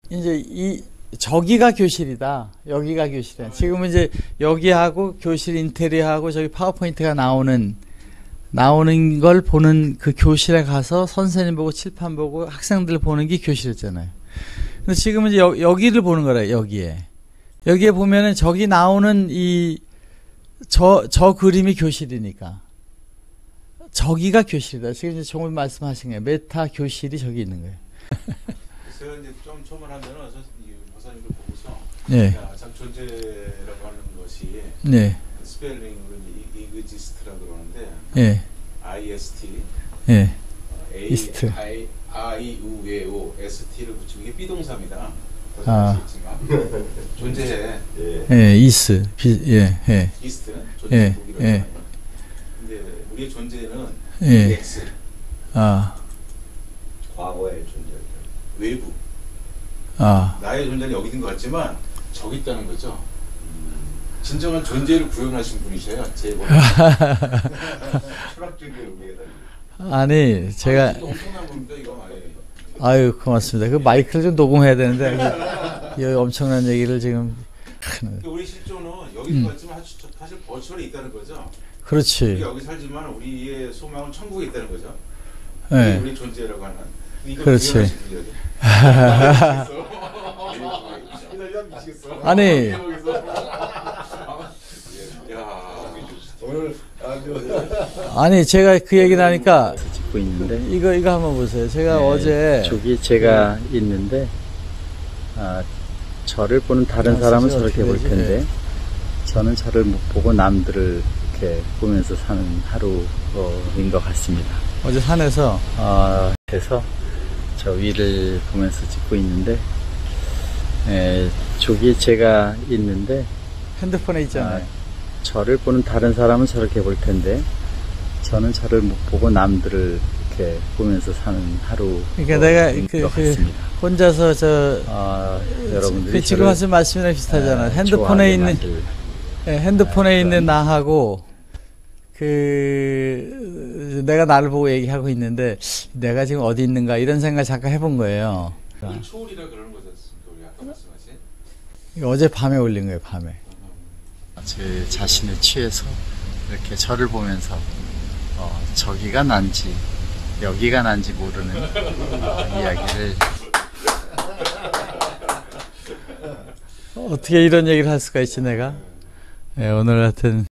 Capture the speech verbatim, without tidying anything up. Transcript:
이제 이 저기가 교실이다. 여기가 교실이다. 지금은 이제 여기하고 교실 인테리어하고 저기 파워포인트가 나오는 나오는 걸 보는 그 교실에 가서 선생님 보고 칠판 보고 학생들 보는 게 교실이었잖아요. 근데 지금은 이제 여, 여기를 보는 거라. 여기에 여기에 보면은 저기 나오는 이 저 저 그림이 교실이니까 저기가 교실이다. 지금 이제 종을 말씀하신 거예요. 메타 교실이 저기 있는 거예요. 제가 이제 좀 첨언하면은 박사님을 보고서 네. 참 존재라고 하는 것이 네. 스펠링으로 이그지스트라고 그러는데 네. 아이에스티, 네. A, 이스트. I, I, U, E, O, 에스티를 붙이면 이게 비동사입니다. 아. 존재해. 예, 네, 이스, 비, 예, 예. 이스트, 존재 예, 독일어로 예. 하는. 근데 우리의 존재는 예. X, 아, 과거의 존재. 외부. 아, 나의 존재는 여기 있는 것 같지만 저기 있다는 거죠. 진정한 존재를 구현하신 분이셔요. 제 머리. 철학적인 의미가 아니, 제가, 아, 엄청난 겁니다, 이거. 아예. 아유, 고맙습니다. 그 마이크를 좀 녹음해야 되는데, 이 엄청난 얘기를 지금. 그러니까 우리 실존은 여기 있는 것 같지만 사실 버추얼에 있다는 거죠. 그렇지. 우리 여기 살지만 우리의 소망은 천국에 있다는 거죠. 네. 우리 존재라고 하는. 이거 그렇지. 구현하신 분이거든요. 아니, 오늘 아주 아니, 제가 그 얘기를 하니까, 찍고 있는데 이거, 이거 한번 보세요. 제가 네, 어제. 저기 제가 있는데 아, 저를 보는 다른 아, 사람은 진짜 저렇게 어떻게 볼 되지? 텐데 저는 저를 못 보고 남들을 이렇게 보면서 사는 하루인 것 같습니다. 어제 산에서, 어, 그래서 저 위를 보면서 찍고 있는데 에, 저기 제가 있는데 핸드폰에 아, 있잖아요. 저를 보는 다른 사람은 저렇게 볼 텐데 저는 저를 못 보고 남들을 이렇게 보면서 사는 하루인 그러니까 내가 그, 것 그 같습니다. 혼자서 저, 어, 여러분들이 그 지금 저를, 하신 말씀이랑 비슷하잖아요. 에, 핸드폰에 좋아하게 있는, 만들- 예, 핸드폰에 네, 있는 그런- 나하고 그 내가 나를 보고 얘기하고 있는데 내가 지금 어디 있는가 이런 생각 잠깐 해본 거예요. 우리 초월이라 그러는 거지 않습니까? 우리 아까 말씀하신. 이거 어제 밤에 올린 거예요. 밤에. 제 자신에 취해서 이렇게 저를 보면서 어, 저기가 난지 여기가 난지 모르는 어, 이야기를 어떻게 이런 얘기를 할 수가 있지 내가? 예, 오늘 하여튼